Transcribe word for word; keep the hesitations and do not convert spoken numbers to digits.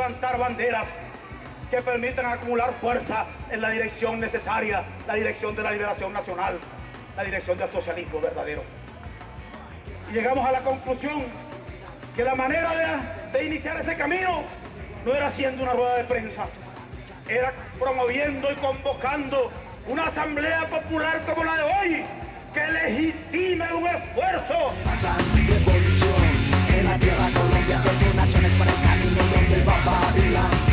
levantar banderas que permitan acumular fuerza en la dirección necesaria, la dirección de la liberación nacional, la dirección del socialismo verdadero. Y llegamos a la conclusión que la manera de, de iniciar ese camino no era haciendo una rueda de prensa, era promoviendo y convocando una asamblea popular como la de hoy, que legitime un esfuerzo. Revolución en la tierra Colombia, con naciones para el camino donde va Babilón.